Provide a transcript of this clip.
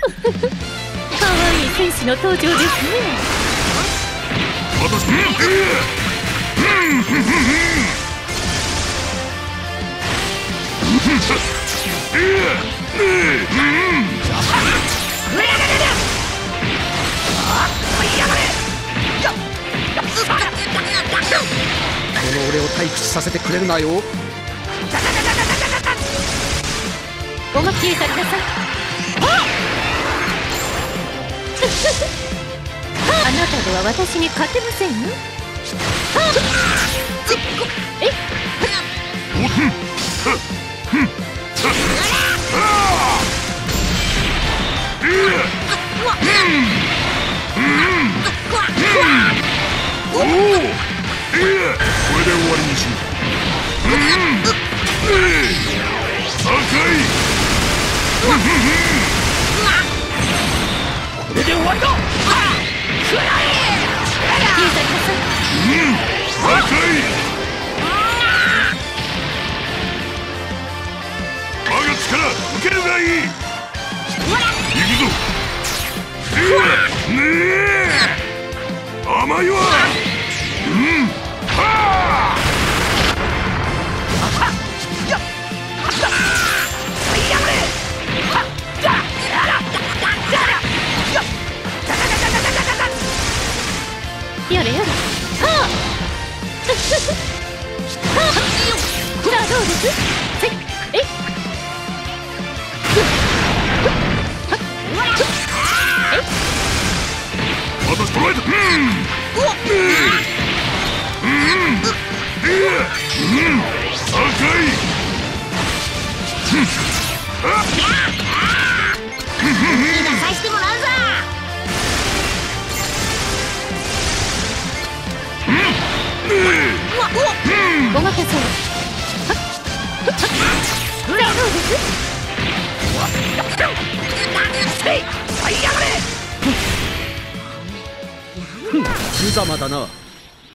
可愛い戦士の登場ですね。 この俺を退屈させてくれるなよ。 おまきれさください。あなたでは私に勝てませんよ。えっおお、これで終わりにしよう。赤い。 これで終わりだ。 赤い。我が力受けるがいい。行くぞ。ねえ、甘いわ。はあ。 やれやれ。はあ。じゃあどうです？えっ。 私捕らえた。赤い。 今さしてもらうぞ。 お任せを。どうです？ 無様だな。